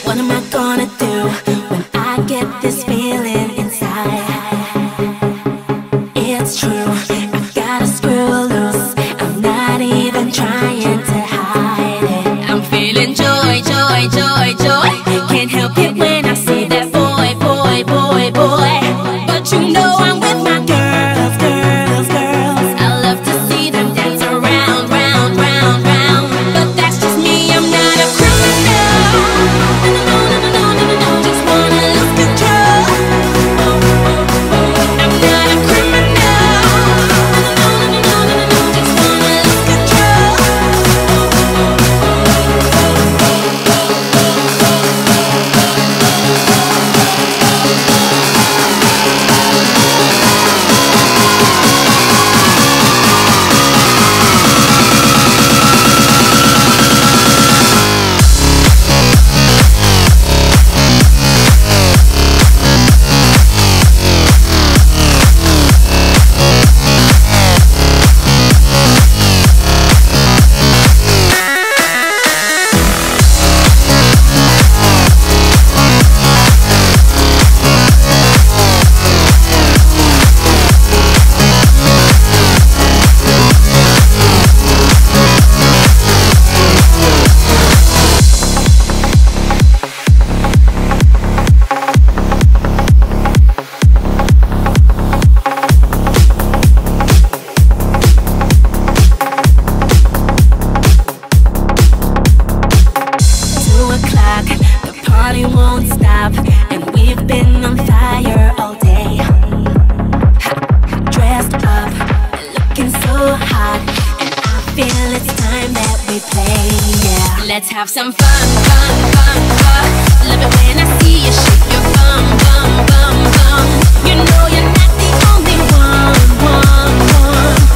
What am I gonna do when I get this feeling inside? It's true, I gotta screw loose. I'm not even trying to hide it. I'm feeling joy, joy, joy, joy. Can't help it when I see that boy, boy, boy, boy. But you know I'm with my girls, girls, girls. I love to see them dance around, round, round, round. But that's just me, I'm not a criminal. No, no, no, no, no, no, no, just wanna lose control. I'm not a criminal. No, no, no, no, no, no, just wanna lose control. Won't stop, and we've been on fire all day. Dressed up, looking so hot, and I feel it's time that we play, yeah. Let's have some fun, fun, fun, fun. Love it when I see you shake your bum, bum, bum, bum. You know you're not the only one, one, one.